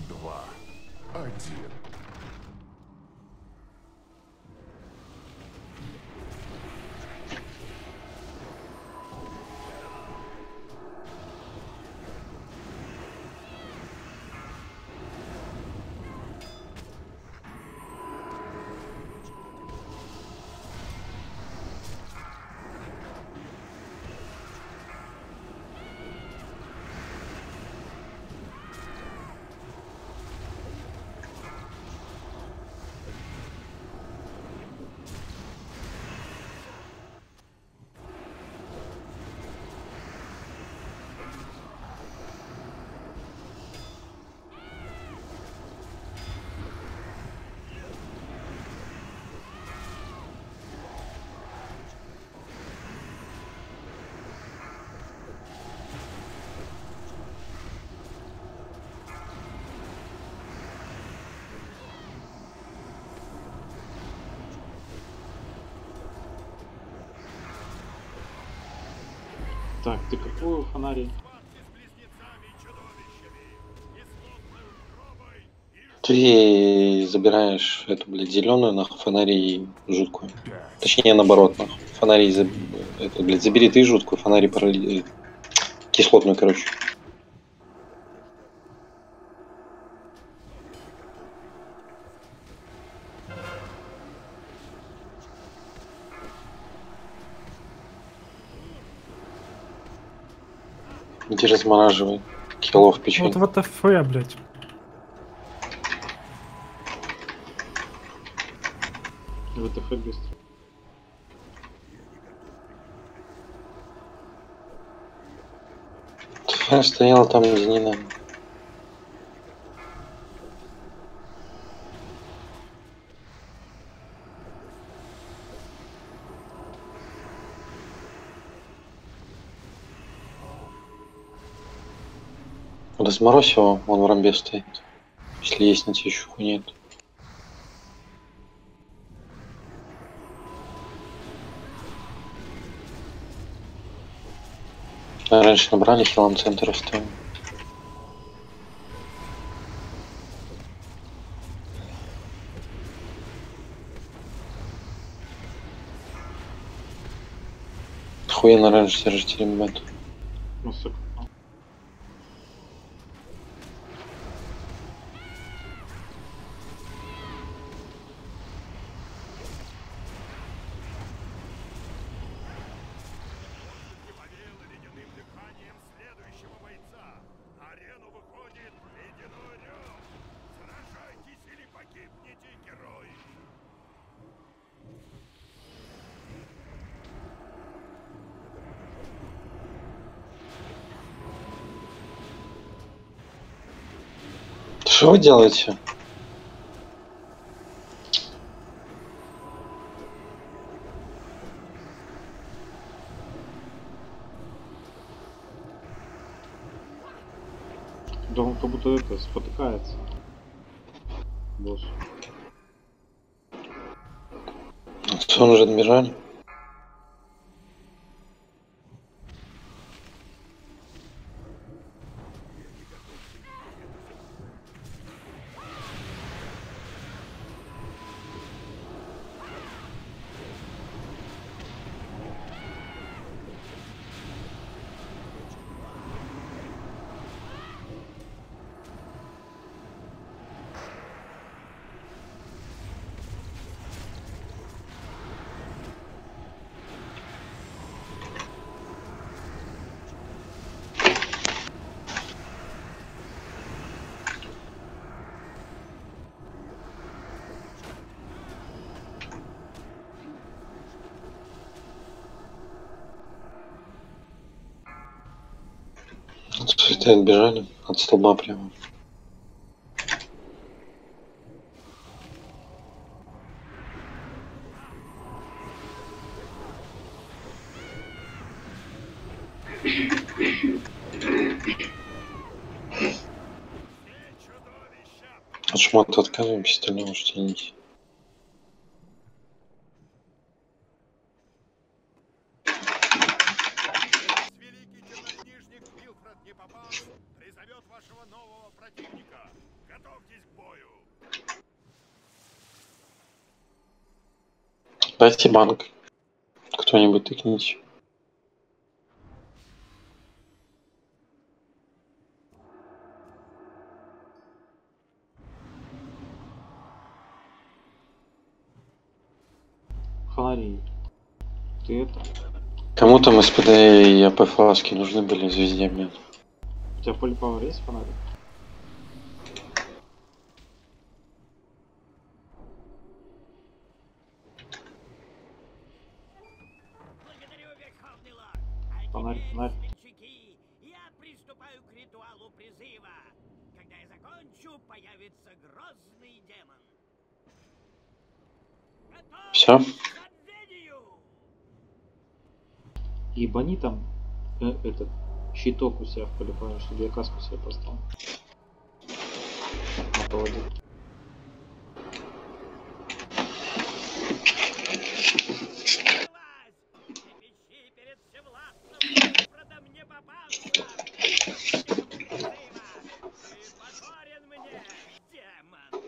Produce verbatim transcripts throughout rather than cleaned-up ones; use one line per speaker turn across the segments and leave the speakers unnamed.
два, один.
Так, ты какую фонари?
Ты забираешь эту, блядь, зеленую на фонари и жуткую.
Пять,
Точнее, наоборот, нахуй. Фонари, заб... это, блядь, забери ты жуткую, фонари парали... кислотную, короче. Иди размораживай. Кило в печень.
Вот вот ТФ, блядь.
ВТФ быстро.
Я стоял там, где не надо. Разморозь его, он в рамбе стоит. Если есть на тебе еще хуйня. А раньше набрали, хилом центр оставил. Охуенно раньше держите, ребят.
Ну, сука.
Что вы делаете?
Да он как будто это спотыкается. Босс.
Сон уже отбежали. Цветы отбежали от столба прямо. От шмота отказываемся, остального что тяните. Дайте банк. Кто-нибудь тыкните.
Фонари. Ты это?
Кому там СПД и АП фласки нужны были звезде, блин?
У тебя полипауэр есть фонарик?
Благодарю, Верховный Лорд. А
Фонарь,
теперь,
фонарь.
смельчаки, я приступаю к ритуалу призыва. Когда я закончу, появится грозный демон. Готов
Все?
к забвению!
Ебани там э, этот щиток у себя в полипауэре, чтобы я каску себе поставил. На поводе.
Власть! Трепещи перед всевластным Господом мне попался! Призывом призыва! Ты покорен мне, демон!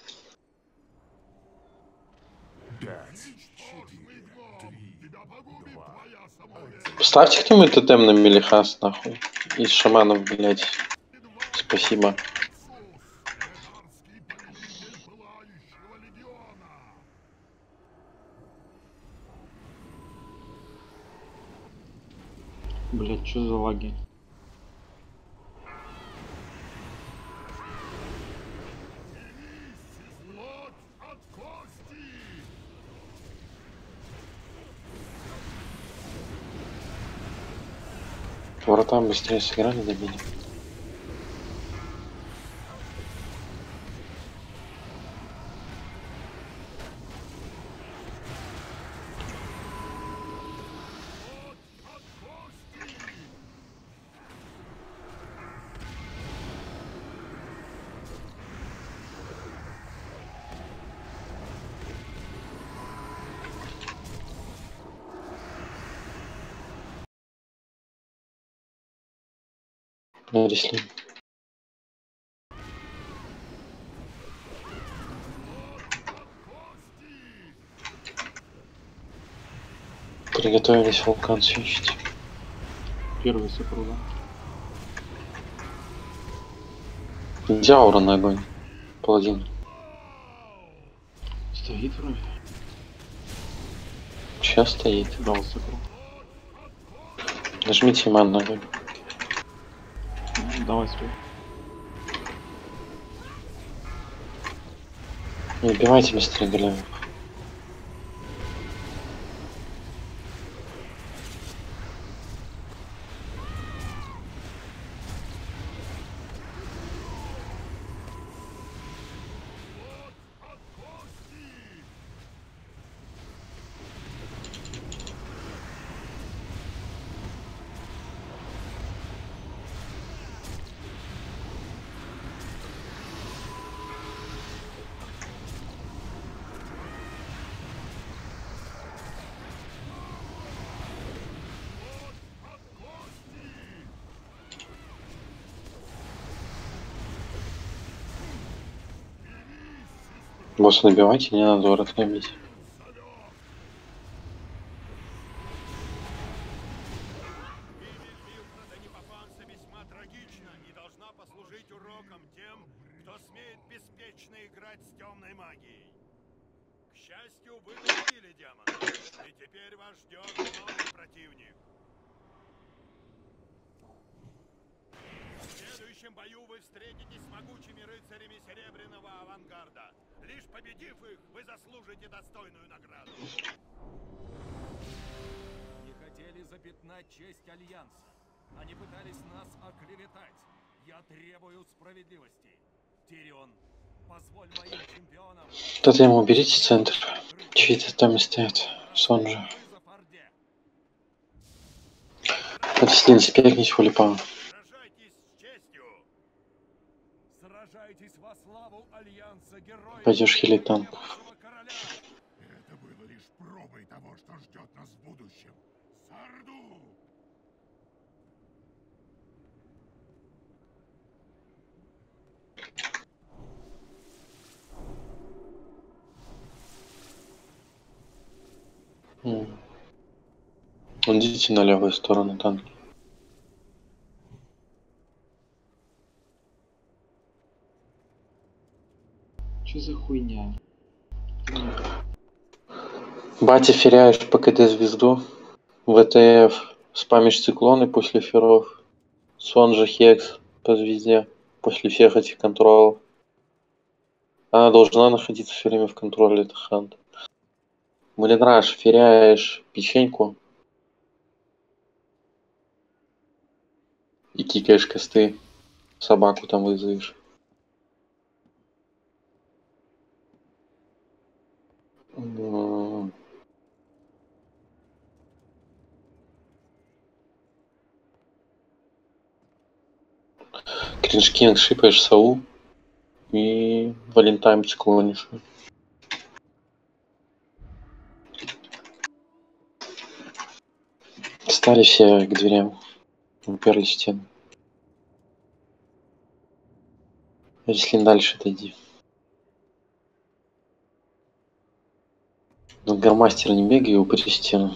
Пять, четыре, три, два, один.
Ставьте кто-нибудь тотем на Мелихас, нахуй. Из шаманов, блядь. Спасибо.
Царский повелитель пылающего легиона.
Блять, что за лаги?
Плоть от кости.
Вратам быстрее сыграли до меня. Если... Приготовились вулкан свечить.
Первый супруга.
Где аура на огонь? Паладин.
Стоит вроде.
Сейчас стоит.
Дал супруг.
Нажмите ман на огонь.
Давай свой.
Не убивайте быстрее големов. Босса набивайте, не надо ворот набить.
Весьма трагично и должна послужить уроком тем, кто смеет беспечно играть с темной магией. К счастью, вы победили демона, и теперь вас ждет новый противник. В следующем бою вы встретитесь с могучими рыцарями Серебряного Авангарда. Лишь победив их, вы заслужите достойную награду.
Не хотели запятнать честь Альянса. Они пытались нас оклеветать. Я требую справедливости. Тирион, позволь моим чемпионам...
Тогда ему уберите центр. Чьи-то там стоят. Сон же. Подслин, спекните хулипан.
Сражайтесь с честью.
Сражайтесь во славу Альянса героев.
Пойдешь хилить танк.
Это было лишь пробой того, что ждет нас в будущем. Сарду!
Идите на левую сторону танки.
Что за хуйня?
Батя, феряешь по КД звезду. ВТФ спамишь циклоны после феров. Сон же Хекс по звезде. После всех этих контролов. Она должна находиться все время в контроле, это хант. Малинраш, феряешь печеньку. И кикаешь косты. Собаку там вызовешь. М. Кринжкинг шипаешь сову. И Валентайм циклонишь. Стали все к дверям. Уперли стену. Если дальше отойди. Но Гармастер не бегай, упри стену.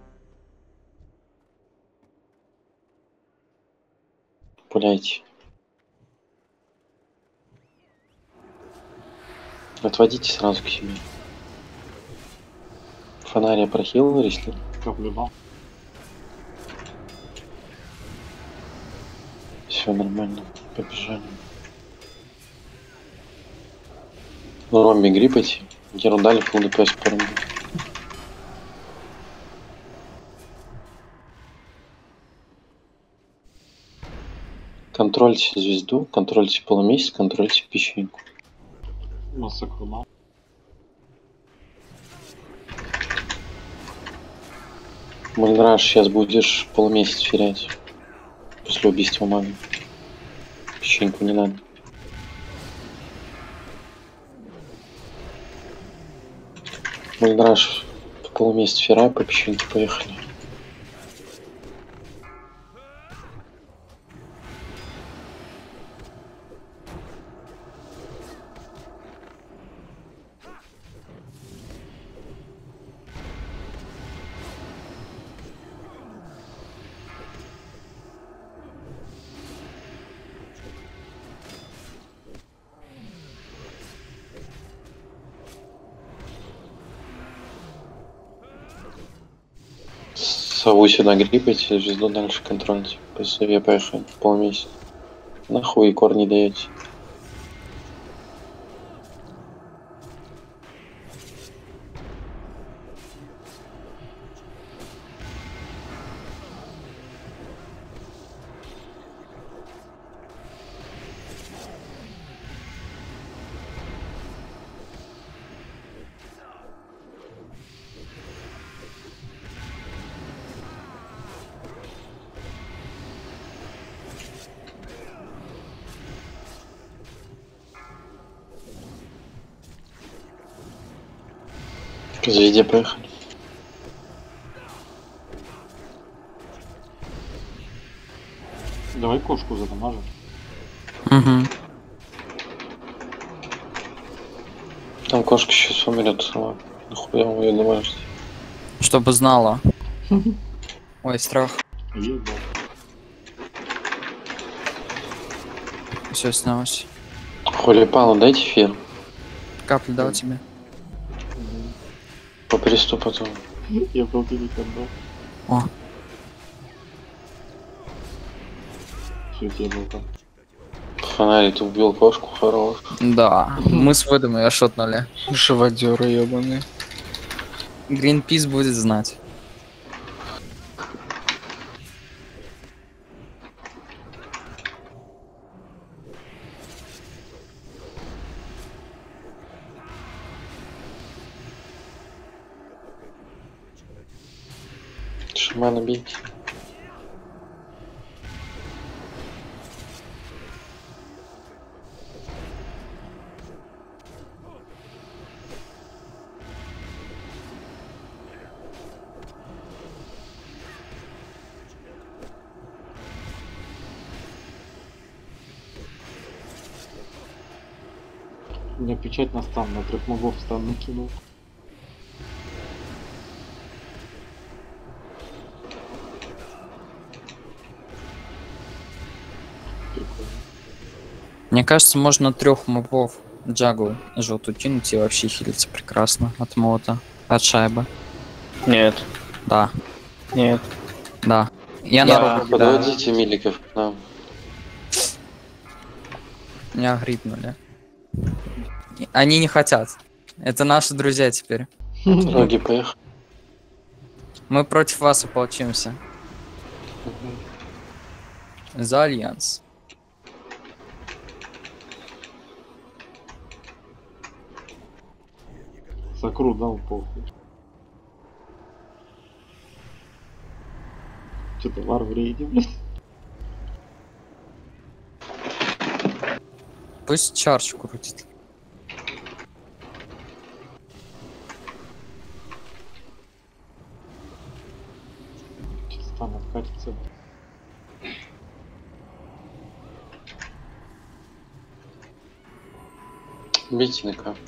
Пуляйте. Отводите сразу к себе. Фонария прохил, если.
Проблема.
Все нормально. Побежали. Ну, ромби гриппайте. Ерундали фул ДПС по ромби. Контрольте звезду, контрольте полумесяц, контрольте песчинку.
Массакрума.
Мальраш, сейчас будешь полумесяц ферять. После убийства мага. Песчинку не надо. Мальраш, в полумесяц ферай, по песчинке поехали. Сову сюда гриппайте, звезду дальше контролить. По сове поехали, полмесяца. Нахуй корни даете. К звезде поехали.
Давай кошку задамажим.
Угу.
Там кошка сейчас умрет сама. Нахуя вы ее домашней?
Чтобы знала. Ой, страх.
Ебать.
Все снялось.
Холипалу дайте эфир.
Каплю дал тебе.
По приступу потом.
Я полтинник отдал.
О,
Все, тебе был там.
Фонарик, ты убил кошку, хорош.
да. Мы с Выдом ее шотнули.
Живодеры ебаные.
Гринпис будет знать.
Шамана бейте.
У меня печать на стан, на трех мобов стан накинул.
Мне кажется, можно трех мобов джагу желтую кинуть и вообще хилиться прекрасно от молота, от шайбы.
Нет,
Да,
Нет.
да. Я
да,
на руку, да.
подводите миликов к нам.
Меня грипнули. Они не хотят. Это наши друзья теперь.
Роги, поехали.
Мы против вас ополчимся. За альянс.
Сакру дал похуй. Что-то вар в рейде, блядь.
Пусть чардж крутит.
Сейчас там откатится.
Бейте на кап.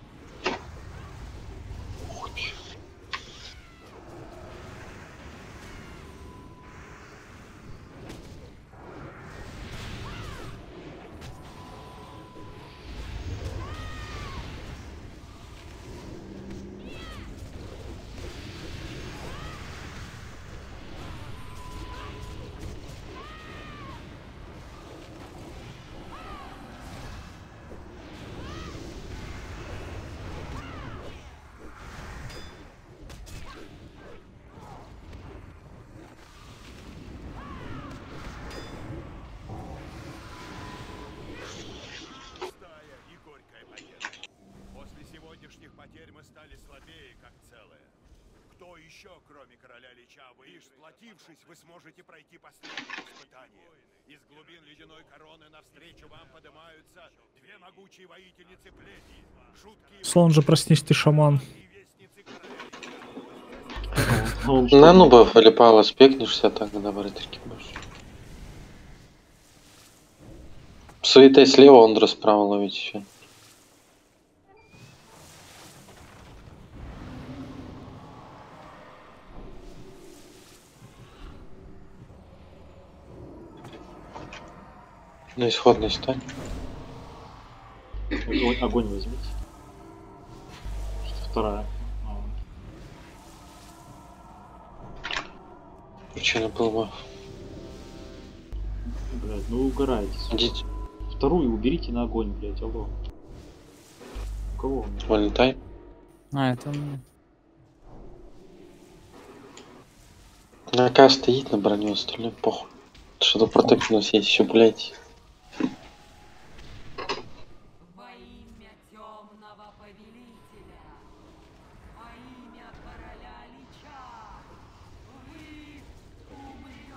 Пустая и горькая победа. После сегодняшних потерь мы стали слабее, как целое. Кто еще, кроме короля Лича, вы, лишь сплотившись, вы сможете пройти последнее испытание. Из глубин ледяной короны навстречу вам поднимаются две могучие воительницы плети. Жуткие
Слон же, проснись, ты шаман.
и вестницы короля.
Он
На нубов или пала спекнешься, так добавить таки можешь. Суетой слева, он справа ловить еще. На исходной стань.
Огонь, огонь возьмите. Что вторая? А,
Причина была.
блядь, ну вы угораете.
Идите,
Вторую уберите на огонь, блядь, алло. У кого он?
вылетай.
А, это у меня.
На К стоит на броню, остальное похуй. Что-то протек у нас есть еще, блядь.
Во имя темного повелителя, во имя короля Лича, вы умрете.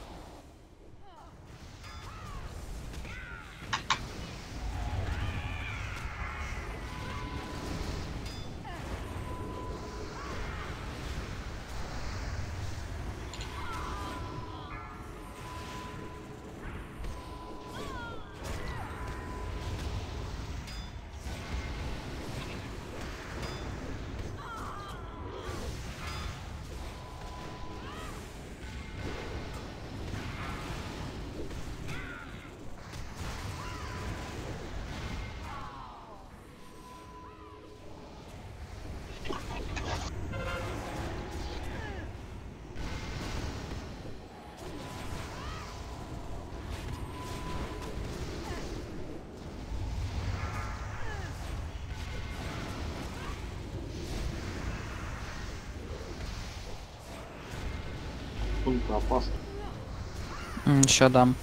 Тонко опасно.
Еще дам.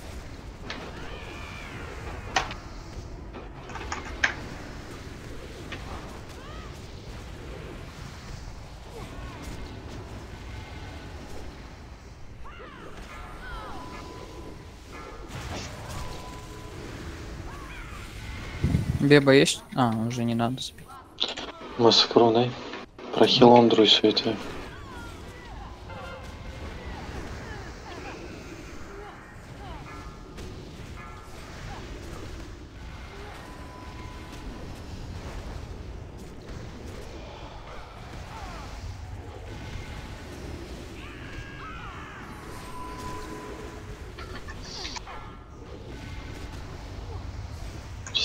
Беба есть? А, уже не надо сбить.
Массакруной. Прохил Андру и суетой.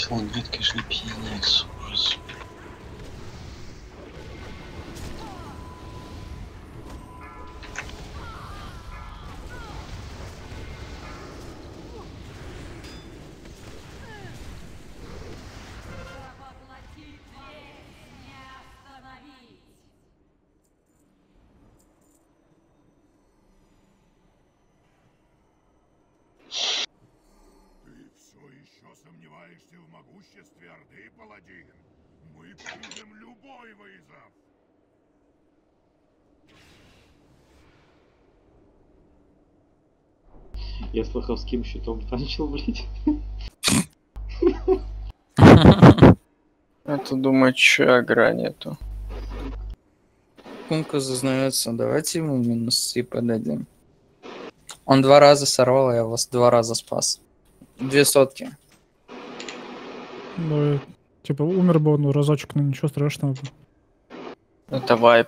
Слонгрид, конечно, пиздец. Ужас.
Воплотить дверь не остановить.
Ты все еще сомневаешься в могуществе Орды, паладин? Мы примем любой вызов.
Я слыхал, с кем щитом начал, блять.
Это думаю, че агра нету.
Кунка зазнается, давайте ему минусы подадим. Он два раза сорвал, а я вас два раза спас. Две сотки.
Ну, типа, умер бы он ну, разочек, но ничего страшного.
Это вайп.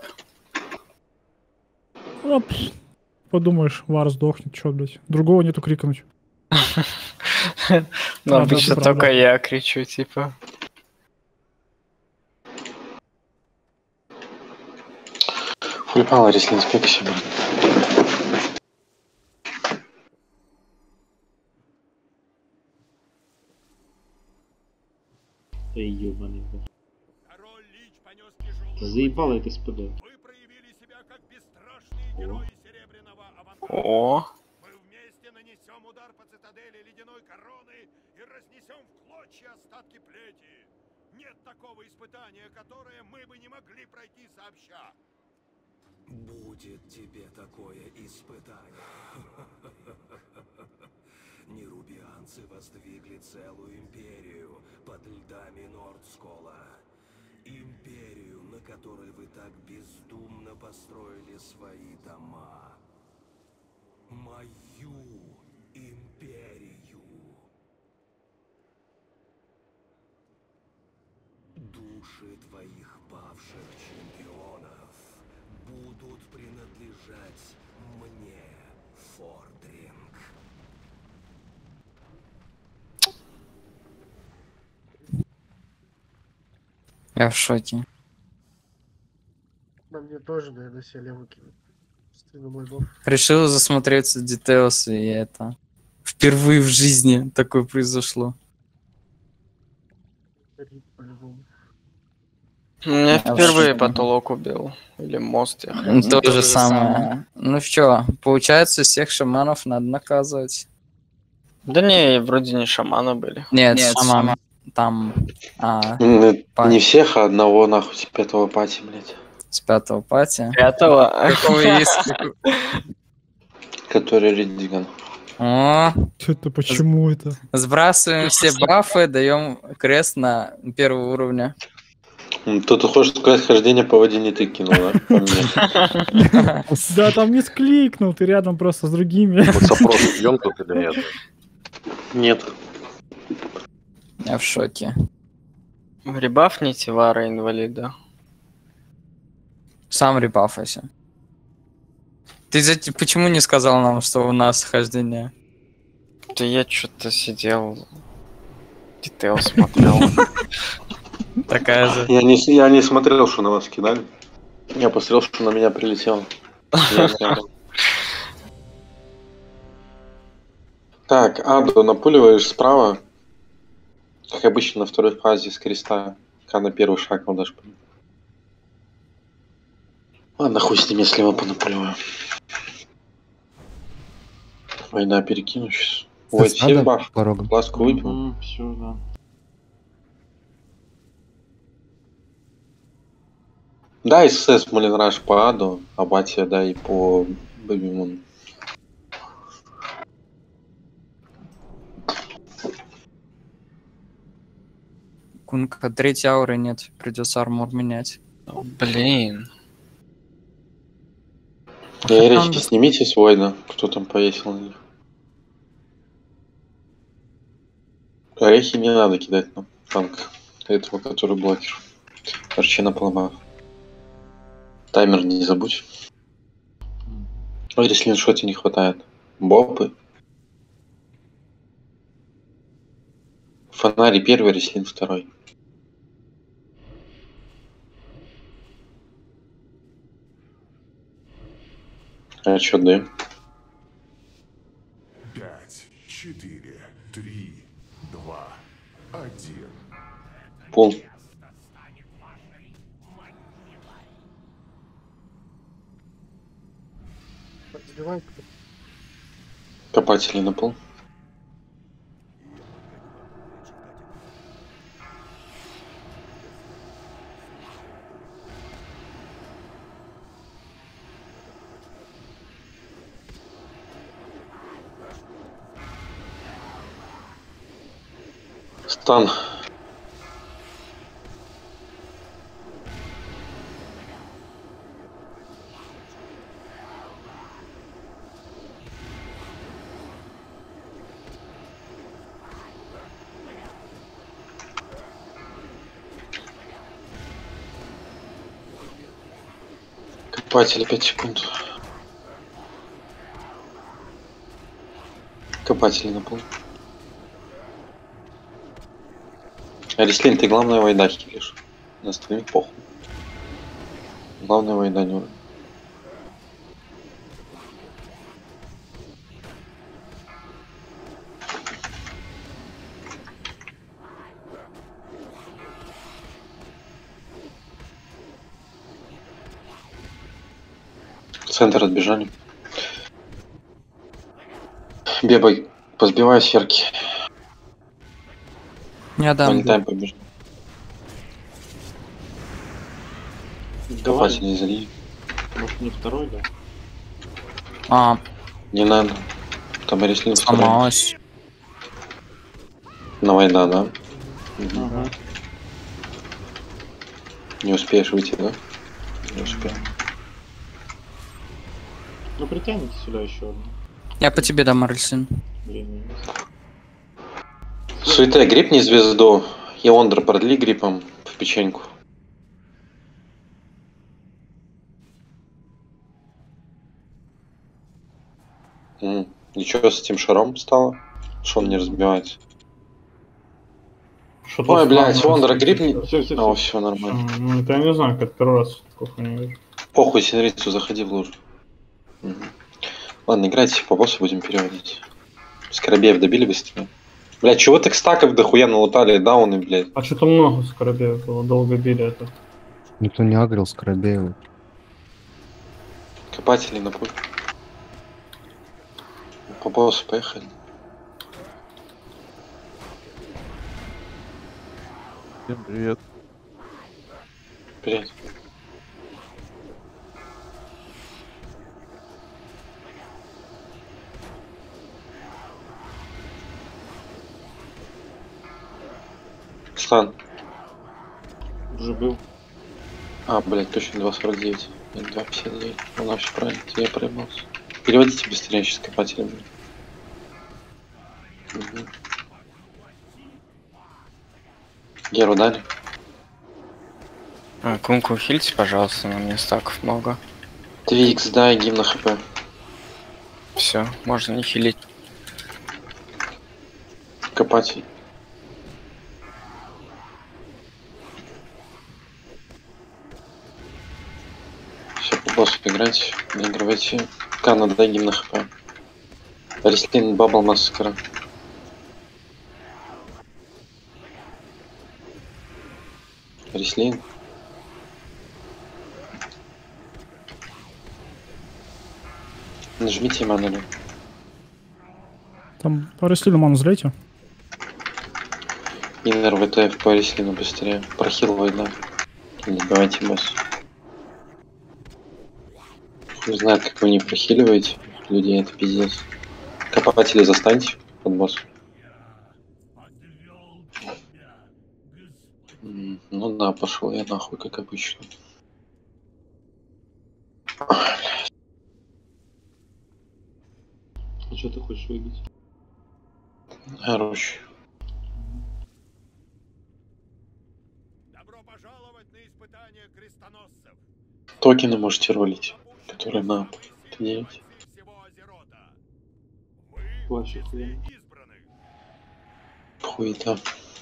Оп. Подумаешь, Вар сдохнет, чё, блядь. Другого нету крикнуть.
Но
А,
обычно
да,
только
правда.
я кричу, типа.
Фульпал, Рислин, спасибо.
Да ёбаный, блядь.
Король Лич понес тяжелую
Заебало
потерю.
это СПД.
Вы проявили себя как бесстрашные герои Серебряного авангарда.
О,
Мы вместе нанесем удар по цитадели Ледяной Короны и разнесем в клочья остатки плети. Нет такого испытания, которое мы бы не могли пройти сообща.
Будет тебе такое испытание. Нерубианцы воздвигли целую империю под льдами Нордскола. Империю, на которой вы так бездумно построили свои дома. Мою империю. Души твоих павших чемпионов будут принадлежать мне, Фордринг.
Я в шоке.
На мне тоже, наверное, себе выкинут. Стыдно мой бог.
Решил засмотреться Details, и это... Впервые в жизни такое произошло.
Рит по-любому.
меня
Я
впервые
вообще-
потолок убил. Или мост, я
Ну,
хз.
То же самое. Ну что, получается, всех шаманов надо наказывать.
Да не, вроде не шаманы были.
Нет, шаман там а,
М,
Па-
Не всех, а одного нахуй с пятого пати, блядь.
с пятого пати.
Пятого.
Какого есть?
Который Риддиган.
О,
Это почему это?
сбрасываем все бафы, даем крест на первого уровня.
М, То ты хочешь сказать, хождение по воде не ты кинул, да? По мне.
Да, там не скликнул, ты рядом просто с другими.
Вот запрос идем тут или нет?
Нет.
Я в шоке.
Ребафните Вара инвалида.
Сам репафайся. Ты за... почему не сказал нам, что у нас хождение?
Да я что-то сидел, детейл смотрел.
Такая же.
Я не, с- я не смотрел, что на вас кидали. Я посмотрел, что на меня прилетело. Я рядом. Так, Аду напуливаешь справа. Как обычно на второй фазе с креста. Когда на первый шаг он даже. Ладно, хуй с ним, если его понапуливаю. Война перекину сейчас. Ой, все в баф. Ласку выпил.
Все, да.
Да, СС Малинраш по Аду, а Батя, да, и по Бэбимуну.
Кунка, третьей ауры нет, придется армор менять.
Блин.
Георгий, снимите свой, да, кто там повесил на них. Орехи не надо кидать на танк. Этого, который блокер. Арчина полома. Таймер не забудь. Ой, если шоте не хватает. Бопы. Фонари первый, Рислин второй. А чё, да?
Пять, четыре, три, два, один.
Пол.
Подбивай.
Копатели на пол. Стан. Копатели пять секунд. Копатели на пол. Арислин, ты главное война хилишь. На остальных похуй. Главное война не уровень. В центр отбежали. Бебой, позбивай сверки.
Я дам.
Валентайн побежал. Копатель не залили.
Может не второй, да?
А.
Не надо. Там Арислин второй.
Сломалась.
На война, да?
Ага.
Не успеешь выйти, да? Не успею.
Ну притяните сюда еще одну.
Я по тебе дам, Арсен.
Время есть.
Суета, грипни звезду. Еондра продли гриппом в печеньку. М, Ничего с этим шаром стало? Что он не разбивается?
Что-то
Ой, блядь,
странное.
Вондра грипни.
Всё, всё,
О,
всё.
все нормально.
А, ну это я не знаю, как первый раз такого не вижу.
Похуй, Синрицу, заходи в лужу. Мгм. Ладно, играйте, по боссу будем переводить. Скоробеев добили быстрее. Блядь, чего так стаков дохуя налутали, дауны, блядь.
А что-то много скоробеев было, долго били это.
Никто не агрил Скоробеева.
Копатели на путь. По боссу поехали.
Всем привет.
Привет. Стан.
Уже был.
А, блядь, точно два сорок девять. Нет, два пятьдесят девять. Ну, да, все правильно, я проебался. Переводите быстрее, сейчас копатели, блядь. Угу. Геру дали?
А, Кунку хильте, пожалуйста, на мне стаков много.
Твикс, дай гимн на хп.
Все, можно не хилить.
Копатель. Все, по боссу играть. Наигрывайте. Кана, дай гимн на хп. Арислин, бабл массакра. Арислин. Нажмите ману.
Там по Арислину ману злейте.
Иннер ВТФ по Арислину быстрее. Прохил война. Не забивайте босс. Не знаю, как вы не прохиливаете людей, это пиздец. Копатели застаньте под босс. М, Ну да, пошел я нахуй, как обычно.
А что ты хочешь выиграть?
Хорош.
Добро пожаловать на испытание крестоносцев.
Токены можете ролить, которые на делать.
Плащ охуенно.
Хуета.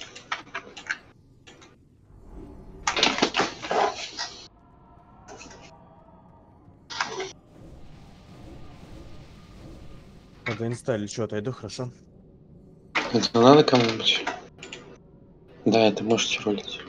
Это инста или что, отойду, хорошо?
Это надо кому-нибудь? Да, это можете ролить.